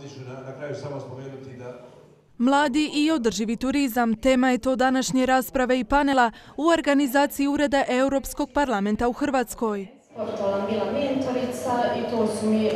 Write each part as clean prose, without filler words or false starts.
ću na kraju samo spomenuti da... Mladi i održivi turizam tema je to današnje rasprave i panela u organizaciji Ureda Europskog parlamenta u Hrvatskoj. Portalan bila mentorica i to su mi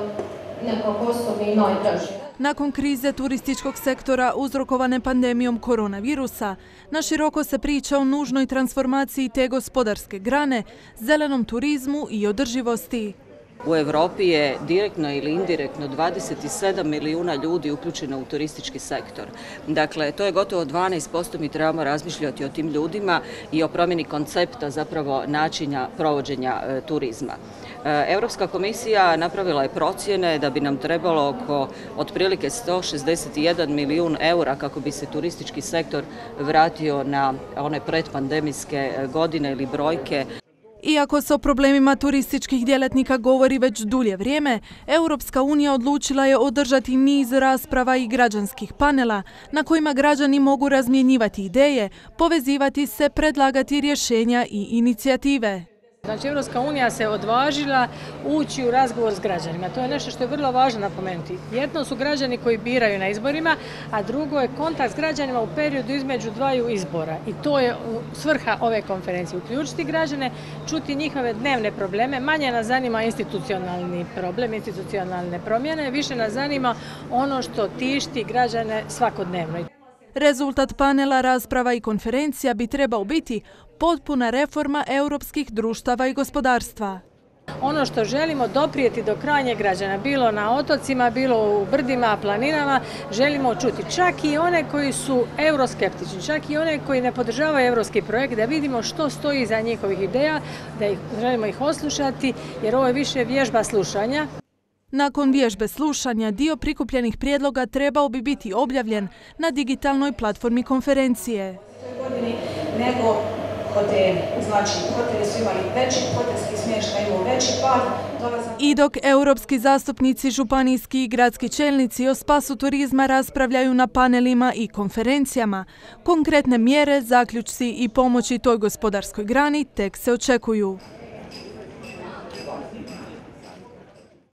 nekako osobni i najdraži. Nakon krize turističkog sektora uzrokovane pandemijom koronavirusa, naširoko se priča o nužnoj transformaciji te gospodarske grane, zelenom turizmu i održivosti. U Europi je direktno ili indirektno 27 milijuna ljudi uključeno u turistički sektor. Dakle, to je gotovo 12%, mi trebamo razmišljati o tim ljudima i o promjeni koncepta, zapravo načina provođenja turizma. Europska komisija napravila je procjene da bi nam trebalo oko otprilike 161 milijun eura kako bi se turistički sektor vratio na one predpandemijske godine ili brojke. Iako se o problemima turističkih djelatnika govori već dulje vrijeme, Europska unija odlučila je održati niz rasprava i građanskih panela na kojima građani mogu razmjenjivati ideje, povezivati se, predlagati rješenja i inicijative. Znači, Europska unija se odvažila ući u razgovor s građanima. To je nešto što je vrlo važno napomenuti. Jedno su građani koji biraju na izborima, a drugo je kontakt s građanima u periodu između dvaju izbora. I to je svrha ove konferencije. Uključiti građane, čuti njihove dnevne probleme. Manje nas zanima institucionalni problem, institucionalne promjene. Više nas zanima ono što tišti građane svakodnevno. Rezultat panela, rasprava i konferencija bi trebao biti potpuna reforma europskih društava i gospodarstva. Ono što želimo doprijeti do krajnjeg građana, bilo na otocima, bilo u brdima, planinama, želimo čuti čak i one koji su euroskeptični, čak i one koji ne podržavaju europski projekt, da vidimo što stoji iza njihovih ideja, želimo ih oslušati, jer ovo je više vježba slušanja. Nakon vježbe slušanja, dio prikupljenih prijedloga trebao bi biti objavljen na digitalnoj platformi konferencije. Nego hoteli. Znači, hoteli su imali veći hotelski smještaj, imao veći pad. I dok europski zastupnici, županijski i gradski čelnici o spasu turizma raspravljaju na panelima i konferencijama, konkretne mjere, zaključci i pomoći toj gospodarskoj grani tek se očekuju.